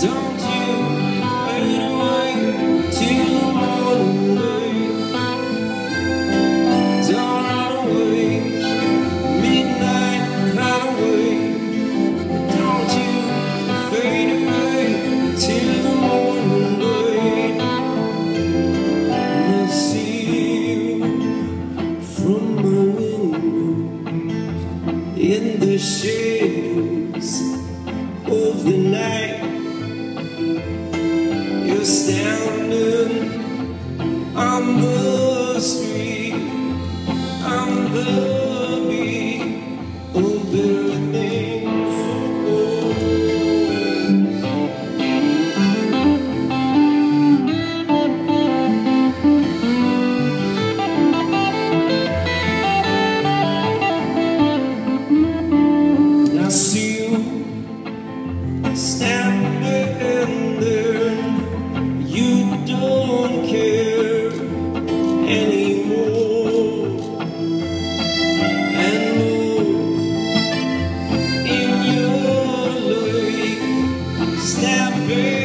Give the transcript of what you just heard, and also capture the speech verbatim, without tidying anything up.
Don't you fade away till the morning light. Don't run away, midnight highway. Don't you fade away till the morning light. And I see you from my window in the shadows of the night. You're standing on the street, on the beat of better things. I see you standing there. You don't care anymore, and move in your life, stepping